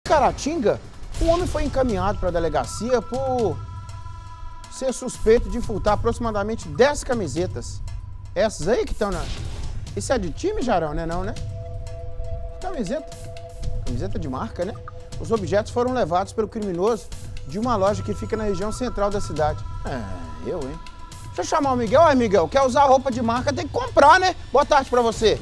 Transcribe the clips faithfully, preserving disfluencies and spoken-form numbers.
Caratinga, um homem foi encaminhado para a delegacia por ser suspeito de furtar aproximadamente dez camisetas. Essas aí que estão na... Isso é de time, Jarão, né? Não, né? Camiseta. Camiseta de marca, né? Os objetos foram levados pelo criminoso de uma loja que fica na região central da cidade. É, eu, hein? Deixa eu chamar o Miguel. Ai, Miguel, quer usar roupa de marca, tem que comprar, né? Boa tarde pra você.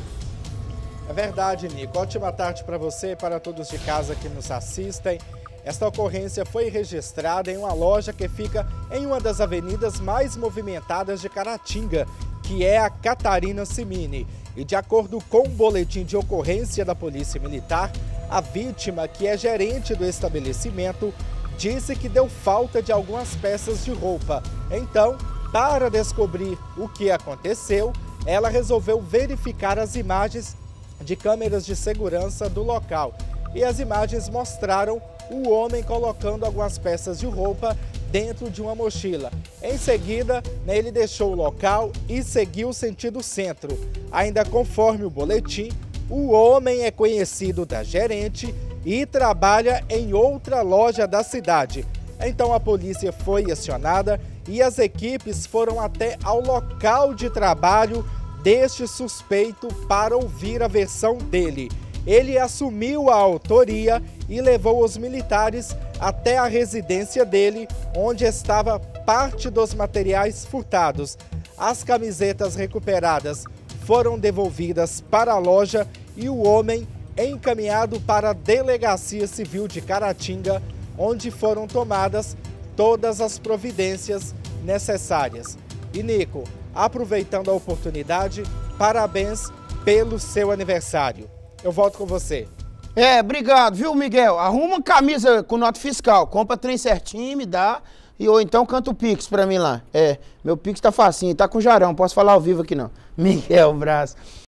É verdade, Nico. Ótima tarde para você e para todos de casa que nos assistem. Esta ocorrência foi registrada em uma loja que fica em uma das avenidas mais movimentadas de Caratinga, que é a Catarina Cimini. E de acordo com o boletim de ocorrência da Polícia Militar, a vítima, que é gerente do estabelecimento, disse que deu falta de algumas peças de roupa. Então, para descobrir o que aconteceu, ela resolveu verificar as imagens de câmeras de segurança do local. E as imagens mostraram o homem colocando algumas peças de roupa dentro de uma mochila. Em seguida, né, ele deixou o local e seguiu sentido centro. Ainda conforme o boletim, o homem é conhecido da gerente e trabalha em outra loja da cidade. Então a polícia foi acionada e as equipes foram até ao local de trabalho deste suspeito para ouvir a versão dele. Ele assumiu a autoria e levou os militares até a residência dele, onde estava parte dos materiais furtados. As camisetas recuperadas foram devolvidas para a loja e o homem encaminhado para a Delegacia Civil de Caratinga, onde foram tomadas todas as providências necessárias. E Nico, aproveitando a oportunidade, parabéns pelo seu aniversário. Eu volto com você. É, obrigado, viu, Miguel? Arruma camisa com nota fiscal, compra trem certinho, me dá, e ou então canta o Pix pra mim lá. É, meu Pix tá facinho, tá com Jarão, posso falar ao vivo aqui não. Miguel Braz.